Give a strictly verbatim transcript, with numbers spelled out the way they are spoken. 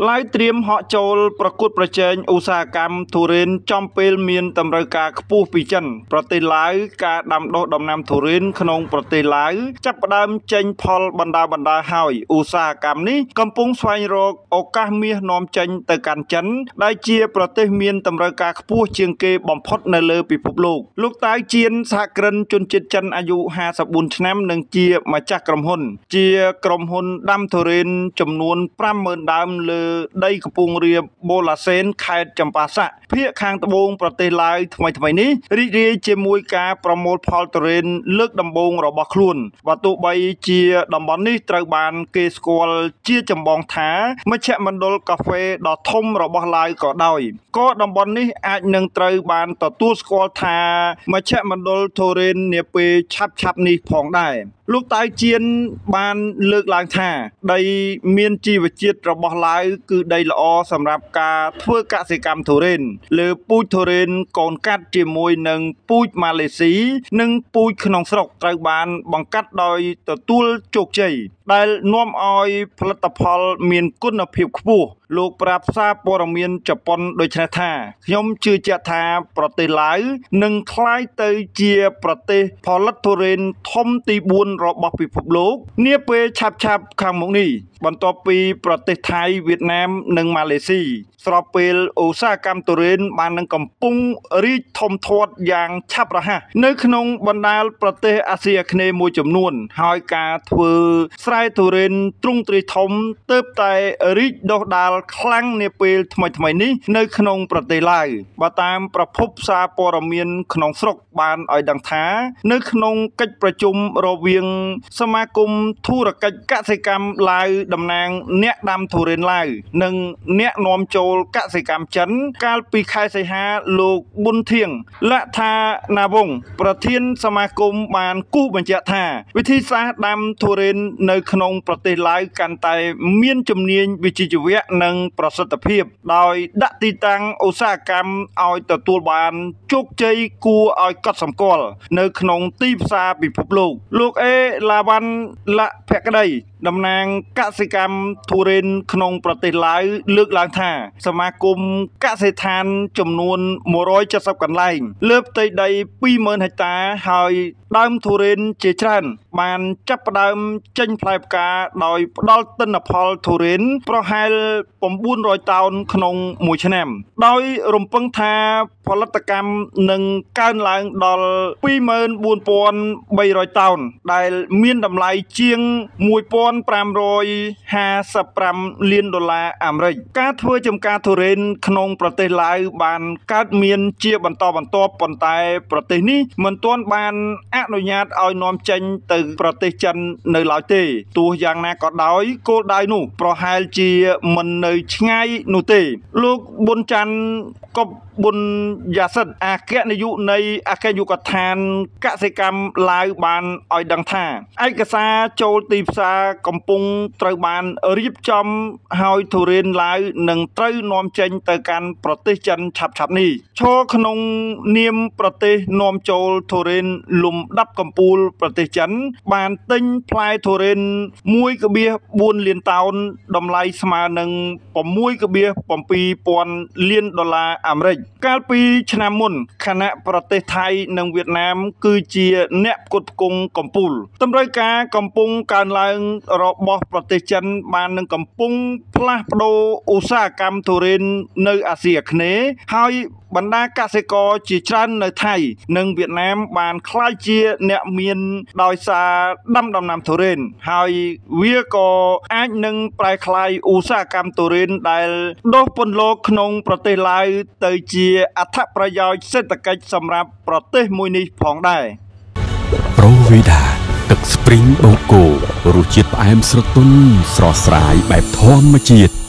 ឡាយត្រៀមហក់ចូលប្រកួតប្រជែងឧស្សាហកម្មទុរេនចំពេលមានតម្រូវការខ្ពស់ពីចិនប្រទេសឡាវការដាំដុះដំណាំទុរេនក្នុងប្រទេសឡាវចាប់ផ្ដើមចេញផលបណ្ដាបណ្ដាហើយឧស្សាហកម្មនេះកំពុងស្វែងរកឱកាសមាសនាំចេញទៅកាន់ចិនដែលជាប្រទេសមានតម្រូវការខ្ពស់ជាងគេបំផុតនៅលើពិភពលោកលោកតាវជៀនសហគ្រិនជនជាតិចិនអាយុห้าสิบสี่ឆ្នាំនិងជាម្ចាស់ក្រុមហ៊ុនជាក្រុមហ៊ុនដាំទុរេនចំនួនห้าหมื่นដើមលើដីកំពង់រាបបូឡាសេនខេត្តចម្ប៉ាសាក់ភាគខាងត្បូងប្រទេសឡាវថ្មីថ្មីនេះរីករាយជាមួយការប្រមូលផលទុរេនលើកដំបូងរបស់ខ្លួនបើទោះបីជាតំបន់នេះត្រូវបានគេស្គាល់ជាចម្បងថាមជ្ឈមណ្ឌលកាហ្វេដ៏ធំរបស់ឡាវក៏ដោយក៏តំបន់នេះអាចនឹងត្រូវបានទទួលស្គាល់ថាមជ្ឈមណ្ឌលទុរេននាពេលឆាប់ឆាប់នេះផងដែរលោកតាវជៀនបានលើកឡើងថាដីមានជីវជាតិរបស់ឡាវគឺដីល្អសម្រាប់ការធ្វើកសិកម្មទុរេនលើពូជទុរេនកូនកាត់ជាមួយនឹងពូជម៉ាឡេស៊ីនិងពូជក្នុងស្រុកត្រូវបានបង្កាត់ដោយទទួលជោគជ័យដែលនាំឲ្យផលិតផលមានគុណភាពខ្ពស់លោកប្រាប់សារព័ត៌មានជប៉ុនដូចនេះថាខ្ញុំជឿជាក់ថាប្រទេសឡាវនឹងក្លាយទៅជាប្រទេសផលិតទុរេនធំទីបួនរបស់ពិភពលោកនាពេលឆាប់ឆាប់ខាងមុខនេះបន្ទាប់ពីប្រទេសថៃវៀតណាមនិងម៉ាឡេស៊ីស្របពេលឧស្សាហកម្មទុរេនបាននឹងកំពុងរីកធំធាត់យ៉ាងឆាប់រហ័សនៅក្នុងបណ្ដាប្រទេសអាស៊ីអាគ្នេយ៍មួយចំនួនហើយការធ្វើស្រែទុរេនទ្រង់ទ្រាយធំទើបតែរីកដុះដាលខ្លាំងនាពេលថ្មីថ្មីនេះនៅក្នុងប្រទេសឡាវបើតាមប្រភពសារព័ត៌មានក្នុងស្រុកបានឲ្យដឹងថានៅក្នុងកិច្ចប្រជុំរវាងសមាគមធុរកិច្ចកសិកម្មឡាវតំណាងអ្នកដាំទុរេនឡាវនិងអ្នកនាំចូលកសិកម្មចិនកាលពីខែសីហាលោកប៊ុនធៀងលក្ខថាណាវងប្រធានសមាគមបានគូសបញ្ជាក់ថាវិធីសាស្ត្រដាំទុរេននៅក្នុងប្រទេសឡាវកាន់តែមានជំនាញវិជ្ជាជីវៈនិងប្រសិទ្ធភាពដោយដាក់ទីតាំងឧស្សាហកម្មឲ្យទទួលបានជោគជ័យគួរឲ្យកត់សម្គាល់នៅក្នុងទីផ្សារពិភពលោកលោកអេឡាវ៉ាន់លភក្តីតំណាងកសិកម្មទុរេនក្នុងប្រទេសឡាវលើកឡើងថាសមាគមកសិដ្ឋានចំនួនmột trăm七mươiកន្លែងលើផ្ទៃដីពីរម៉ឺនហិកតាហើយដើមទុរេនជាច្រើនបានចាប់ផ្ដើមចេញផ្លែផ្កាដោយផ្ដល់ទិន្នផលទុរេនប្រហែលchín trămតោនក្នុងមួយឆ្នាំដោយរំពឹងថាផលិតកម្មនឹងកើនឡើងដល់ពីរម៉ឺនបួនពាន់បីរយតោនដែលមានតម្លៃជាងមួយពាន់ប្រាំរយហាសិបប្រាំលានដុល្លារអាមេរិកការធ្វើចំការទុរេនក្នុងប្រទេសឡាវបានកើតមានជាបន្តបន្ទាប់ប៉ុន្តែប្រទេសនេះមិនទាន់បានអនុញ្ញាតឲ្យនាំចេញទៅប្រទេសចិននៅឡើយទេទោះយ៉ាងណាក៏ដោយគោលដៅនោះប្រហែលជាមិននៅឆ្ងាយនោះទេលោកប៊ុនច័ន្ទកុបប៊ុនយ៉ាសិតអគ្គនាយកនៃអគ្គនាយកដ្ឋានកសិកម្មឡាវបានឲ្យដឹងថាឯកសារចូលទីផ្សារកំពុងត្រូវបានរៀបចំហើយទុរេនឡាវនឹងត្រូវនាំចេញទៅកាន់ប្រទេសចិនឆាប់ៗនេះឈរក្នុងនាមប្រទេសនាំចូលទុរេនលំដាប់កំពូលប្រទេសចិនបានទិញផ្លែទុរេនមួយកៀបបួនលានតោនតម្លៃស្មើនឹង៦កៀប៧ពាន់លានដុល្លារអាមេរិកកាលពីឆ្នាំមុនខណៈប្រទេសថៃនិងវៀតណាមគឺជាអ្នកផ្គត់ផ្គង់កំពូលតម្រូវការកំពុងកើនឡើងរបស់ប្រទេសចិនបាននឹងកំពុងផ្លាស់ប្ដូរឧស្សាហកម្មទុរេននៅអាស៊ីអាគ្នេយ៍ហើយបណ្ដាកសិករជាច្រើននៅថៃនិងវៀតណាមបានក្លាយជាអ្នកមានដោយសារដាំដំណាំទុរេនហើយវាក៏អាចនឹងប្រែក្លាយឧស្សាហកម្មទុរេនដែលដុះពន្លកក្នុងប្រទេសឡាវទៅជាអត្ថប្រយោជន៍សេដ្ឋកិច្ចសម្រាប់ប្រទេសមួយនេះផងដែរប្រូវីដាទឹកស្ព្រីងបូកូរសជាតិផ្អែមស្រទន់ស្រស់ស្រាយបែបធម្មជាតិ